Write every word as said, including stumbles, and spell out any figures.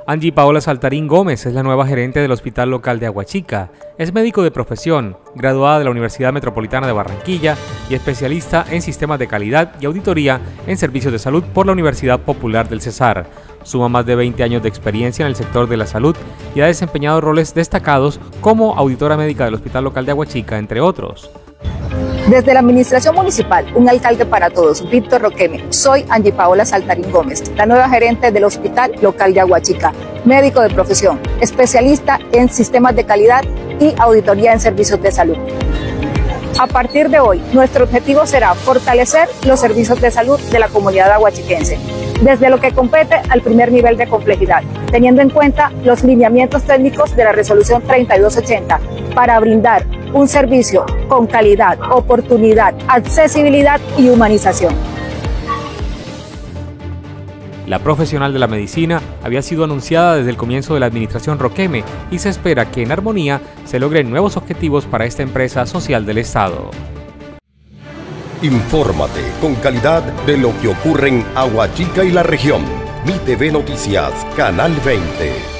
Angie Paola Saltarín Gómez es la nueva gerente del Hospital Local de Aguachica. Es médico de profesión, graduada de la Universidad Metropolitana de Barranquilla y especialista en sistemas de calidad y auditoría en servicios de salud por la Universidad Popular del Cesar. Suma más de veinte años de experiencia en el sector de la salud y ha desempeñado roles destacados como auditora médica del Hospital Local de Aguachica, entre otros. Desde la Administración Municipal, un alcalde para todos, Víctor Roqueme, soy Angie Paola Saltarín Gómez, la nueva gerente del Hospital Local de Aguachica, médico de profesión, especialista en sistemas de calidad y auditoría en servicios de salud. A partir de hoy, nuestro objetivo será fortalecer los servicios de salud de la comunidad aguachiquense, desde lo que compete al primer nivel de complejidad, teniendo en cuenta los lineamientos técnicos de la Resolución treinta y dos ochenta, para brindar un servicio con calidad, oportunidad, accesibilidad y humanización. La profesional de la medicina había sido anunciada desde el comienzo de la administración Roqueme y se espera que en armonía se logren nuevos objetivos para esta empresa social del Estado. Infórmate con calidad de lo que ocurre en Aguachica y la región. Mi T V Noticias, Canal veinte.